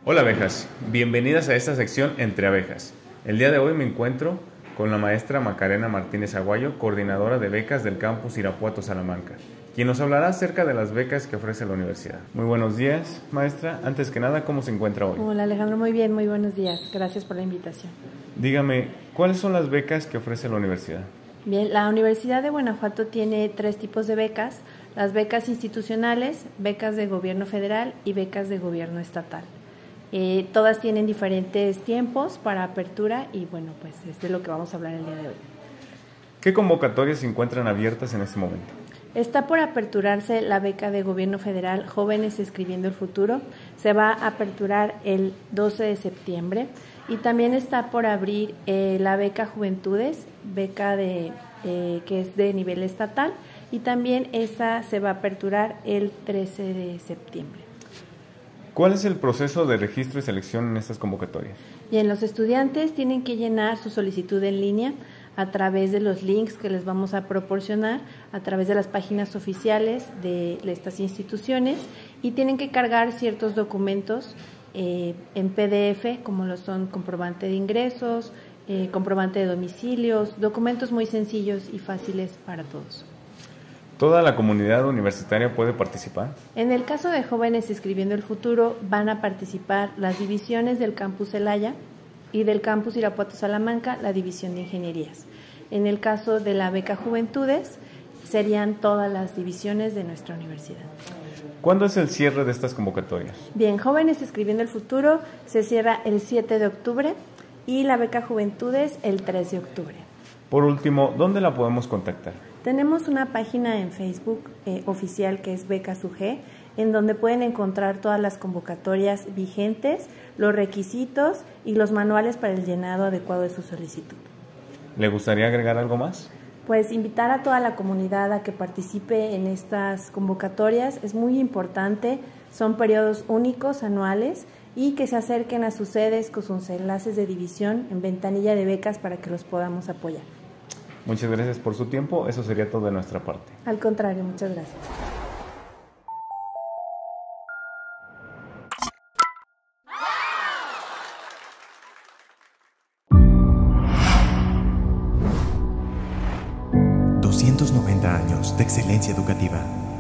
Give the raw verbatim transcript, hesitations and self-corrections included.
Hola abejas, bienvenidas a esta sección Entre Abejas. El día de hoy me encuentro con la maestra Macarena Martínez Aguayo, coordinadora de becas del campus Irapuato Salamanca, quien nos hablará acerca de las becas que ofrece la universidad. Muy buenos días, maestra. Antes que nada, ¿cómo se encuentra hoy? Hola Alejandro, muy bien, muy buenos días. Gracias por la invitación. Dígame, ¿cuáles son las becas que ofrece la universidad? Bien, la Universidad de Guanajuato tiene tres tipos de becas: las becas institucionales, becas de gobierno federal y becas de gobierno estatal. Eh, todas tienen diferentes tiempos para apertura y bueno, pues es de lo que vamos a hablar el día de hoy. ¿Qué convocatorias se encuentran abiertas en este momento? Está por aperturarse la beca de gobierno federal Jóvenes Escribiendo el Futuro. Se va a aperturar el doce de septiembre. Y también está por abrir eh, la beca Juventudes, beca de, eh, que es de nivel estatal, y también esa se va a aperturar el trece de septiembre. ¿Cuál es el proceso de registro y selección en estas convocatorias? Bien, los estudiantes tienen que llenar su solicitud en línea a través de los links que les vamos a proporcionar, a través de las páginas oficiales de estas instituciones, y tienen que cargar ciertos documentos eh, en P D F, como lo son comprobante de ingresos, eh, comprobante de domicilios, documentos muy sencillos y fáciles para todos. ¿Toda la comunidad universitaria puede participar? En el caso de Jóvenes Escribiendo el Futuro, van a participar las divisiones del campus Celaya y del campus Irapuato Salamanca, la división de ingenierías. En el caso de la beca Juventudes, serían todas las divisiones de nuestra universidad. ¿Cuándo es el cierre de estas convocatorias? Bien, Jóvenes Escribiendo el Futuro se cierra el siete de octubre y la beca Juventudes el tres de octubre. Por último, ¿dónde la podemos contactar? Tenemos una página en Facebook eh, oficial que es Becas U G, en donde pueden encontrar todas las convocatorias vigentes, los requisitos y los manuales para el llenado adecuado de su solicitud. ¿Le gustaría agregar algo más? Pues invitar a toda la comunidad a que participe en estas convocatorias es muy importante. Son periodos únicos anuales y que se acerquen a sus sedes con sus enlaces de división en ventanilla de becas para que los podamos apoyar. Muchas gracias por su tiempo. Eso sería todo de nuestra parte. Al contrario, muchas gracias. doscientos noventa años de excelencia educativa.